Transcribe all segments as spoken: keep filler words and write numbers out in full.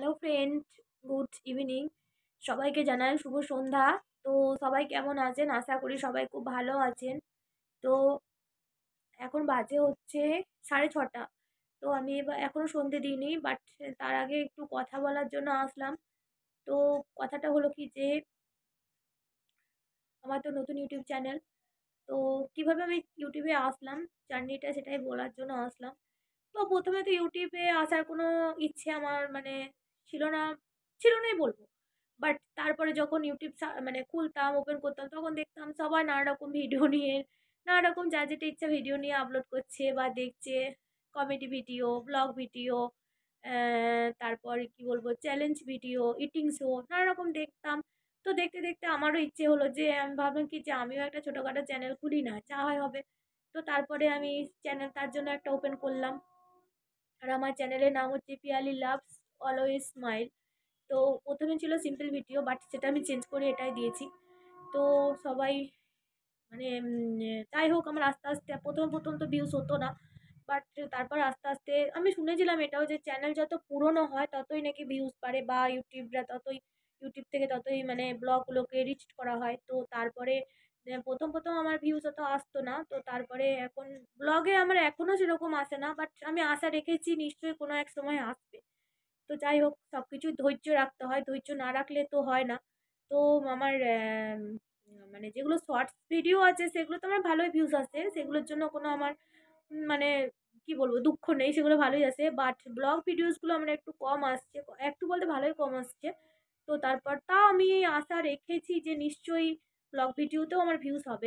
Hello friend, good evening. সবাইকে জানাই শুভ সন্ধ্যা। তো সবাই কেমন আছেন? আশা করি সবাই খুব ভালো আছেন। তো এখন বাজে হচ্ছে সাড়ে ছটা। তো আমি এবার এখনও সন্ধে দিইনি, বাট তার আগে একটু কথা বলার জন্য আসলাম। তো কথাটা হলো কি যে আমার তো নতুন ইউটিউব চ্যানেল। তো কিভাবে আমি ইউটিউবে আসলাম, জার্নিটা সেটাই বলার জন্য আসলাম। তো প্রথমে তো ইউটিউবে আসার কোনো ইচ্ছে আমার মানে ছিল না, ছিল নাই বলবো। বাট তারপরে যখন ইউটিউব সা মানে খুলতাম, ওপেন করতাম, তখন দেখতাম সবাই নানা রকম ভিডিও নিয়ে, নানা রকম যার যেটা ইচ্ছা ভিডিও নিয়ে আপলোড করছে বা দেখছে। কমেডি ভিডিও, ব্লগ ভিডিও, তারপরে কি বলবো, চ্যালেঞ্জ ভিডিও, ইটিং শো, নানা রকম দেখতাম। তো দেখতে দেখতে আমারও ইচ্ছে হলো যে আমি ভাবলাম কি যে আমিও একটা ছোটোখাটো চ্যানেল খুলি, না যা হয় হবে। তো তারপরে আমি চ্যানেল তার জন্য একটা ওপেন করলাম। আর আমার চ্যানেলের নাম হচ্ছে পিয়ালি লাভস অলওয়েজ স্মাইল। তো প্রথমে ছিল সিম্পল ভিডিও, বাট সেটা আমি চেঞ্জ করে এটাই দিয়েছি। তো সবাই মানে উম, যাই হোক, আমার আস্তে আস্তে প্রথম প্রথম তো ভিউজ হতো না। বাট তারপর আস্তে আস্তে আমি শুনেছিলাম এটাও যে চ্যানেল যত পুরনো হয় ততই নাকি ভিউজ বাড়ে, বা ইউটিউবরা ততই ইউটিউব থেকে ততই মানে ব্লগগুলোকে রিচ করা হয়। তো তারপরে আহ, প্রথম প্রথম আমার ভিউজ অত আসতো না। তো তারপরে এখন ব্লগে আমার এখনও সেরকম আসে না, বাট আমি আশা রেখেছি নিশ্চয়ই কোনো এক সময় আসবে। তো যাই হোক, সব কিছুই ধৈর্য রাখতে হয়, ধৈর্য না রাখলে তো হয় না। তো আমার আম, মানে যেগুলো শর্টস ভিডিও আছে সেগুলো তো আমার ভালোই ভিউজ আসে, সেগুলোর জন্য কোনো আমার উম, মানে কি বলবো, দুঃখ নেই, সেগুলো ভালোই আসে। বাট ব্লগ ভিডিওসগুলো আমার একটু কম আসছে, ক- একটু বলতে ভালোই কম আসছে। তো তারপর তাও আমি আশা রেখেছি যে নিশ্চয়ই ব্লগ ভিডিওতেও আমার ভিউজ হবে।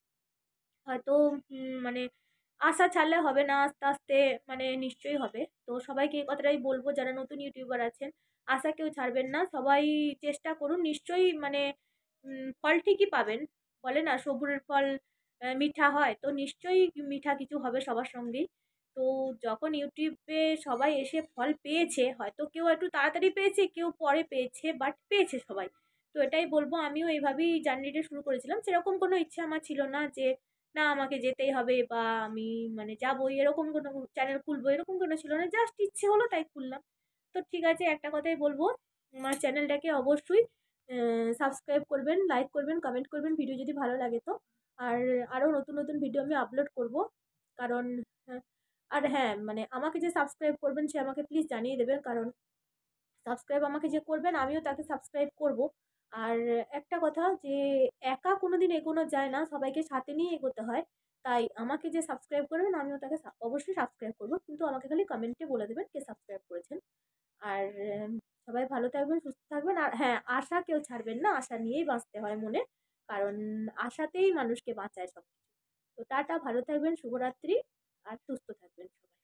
হয়তো উম, মানে আশা ছাড়লে হবে না, আস্তে আস্তে মানে নিশ্চয়ই হবে। তো সবাইকে এই কথাটাই বলবো, যারা নতুন ইউটিউবার আছেন, আশা কেউ ছাড়বেন না, সবাই চেষ্টা করুন, নিশ্চয়ই মানে উম, ফল ঠিকই পাবেন। বলে না সবুরের ফল আহ, মিঠা হয়, তো নিশ্চয়ই মিঠা কিছু হবে সবার সঙ্গেই। তো যখন ইউটিউবে সবাই এসে ফল পেয়েছে, হয়তো কেউ একটু তাড়াতাড়ি পেয়েছে, কেউ পরে পেয়েছে, বাট পেয়েছে সবাই। তো এটাই বলবো, আমিও এইভাবেই জার্নিটা শুরু করেছিলাম, সেরকম কোনো ইচ্ছে আমার ছিল না যে না আমাকে যেতেই হবে বা আমি মানে যাবোই, এরকম কোনো চ্যানেল খুলবো এরকম কোনো ছিল না, জাস্ট ইচ্ছে হলো তাই খুললাম। তো ঠিক আছে, একটা কথাই বলবো, আমার চ্যানেলটাকে অবশ্যই সাবস্ক্রাইব করবেন, লাইক করবেন, কমেন্ট করবেন ভিডিও যদি ভালো লাগে তো। আর আরও নতুন নতুন ভিডিও আমি আপলোড করব, কারণ আহ, আর হ্যাঁ, মানে আমাকে যে সাবস্ক্রাইব করবেন সে আমাকে প্লিজ জানিয়ে দেবেন, কারণ সাবস্ক্রাইব আমাকে যে করবেন আমিও তাকে সাবস্ক্রাইব করব। আর একটা কথা যে একা কোনো দিন এগোনো যায় না, সবাইকে সাথে নিয়ে এগোতে হয়। তাই আমাকে যে সাবস্ক্রাইব করবেন আমিও তাকে সা- অবশ্যই সাবস্ক্রাইব করব, কিন্তু আমাকে খালি কমেন্টে বলে দেবেন কে সাবস্ক্রাইব করেছেন। আর উম, সবাই ভালো থাকবেন, সুস্থ থাকবেন, আর হ্যাঁ, আশা কেউ ছাড়বেন না, আশা নিয়েই বাঁচতে হয় মনে, কারণ আশাতেই মানুষকে বাঁচায় সব কিছু। তো টাটা, ভালো থাকবেন, শুভরাত্রি, আর সুস্থ থাকবেন সবাই।